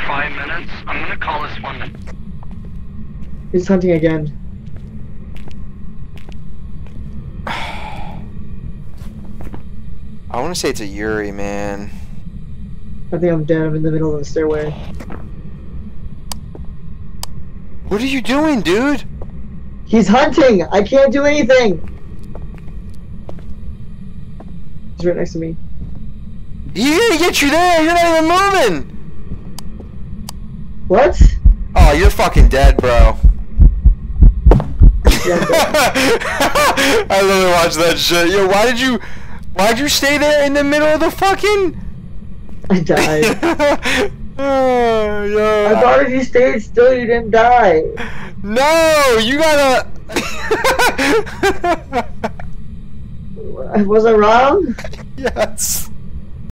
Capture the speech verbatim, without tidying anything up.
five minutes. I'm gonna call this one. He's hunting again. I want to say it's a Yuri, man. I think I'm dead. I'm in the middle of the stairway. What are you doing, dude? He's hunting! I can't do anything! He's right next to me. He didn't get you there! You're not even moving! What? Oh, you're fucking dead, bro. Yeah, I literally watched that shit. Yo, why did you... Why'd you stay there in the middle of the fucking... I died. Oh, yo. I thought if you stayed still, you didn't die. No, you gotta... Was I wrong? Yes.